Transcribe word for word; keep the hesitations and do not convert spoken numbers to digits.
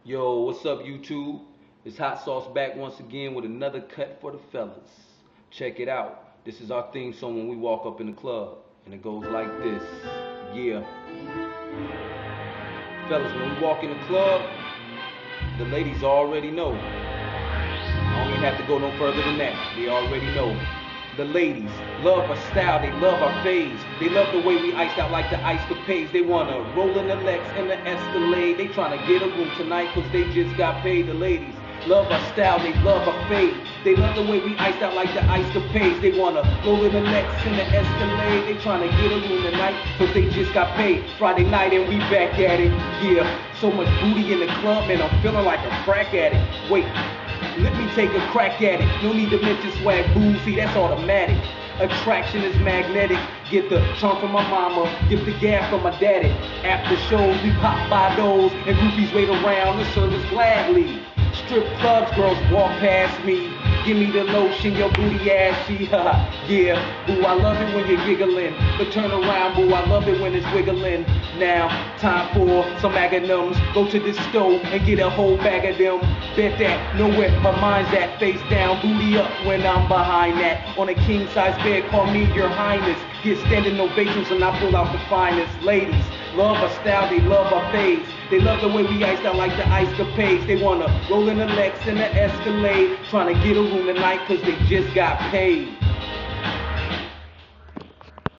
Yo, what's up, YouTube? It's Hot Sauce back once again with another cut for the fellas. Check it out. This is our theme song when we walk up in the club. And it goes like this. Yeah. Fellas, when we walk in the club, the ladies already know. I don't even have to go no further than that. They already know. The ladies love our style, they love our phase. They love the way we iced out like the ice capades. They wanna roll in the Lex and the Escalade. They tryna get a room tonight cause they just got paid. The ladies love our style, they love our fade. They love the way we iced out like the ice capades. They wanna roll in the Lex and the Escalade. They tryna get a room tonight cause they just got paid. Friday night and we back at it. Yeah, so much booty in the club, man, I'm feeling like a crack addict. Wait. Let me take a crack at it. No need to mention swag boozy, that's automatic. Attraction is magnetic. Get the charm from my mama, get the gas from my daddy. After shows, we pop by those, and groupies wait around the service gladly. Strip clubs, girls walk past me. Give me the lotion, your booty ashy. Yeah, boo, I love it when you're giggling. But turn around, boo, I love it when it's wiggling. Now, time for some magnums. Go to the stove and get a whole bag of them. Bet that, know where her mind's at. Face down, booty up when I'm behind that. On a king-size bed, call me your highness. Get standing ovations and I pull out the finest. Ladies, love our style, they love our fades. They love the way we iced out like the ice capades. They wanna roll in the Lex and the Escalade. Trying to get a room tonight cause they just got paid.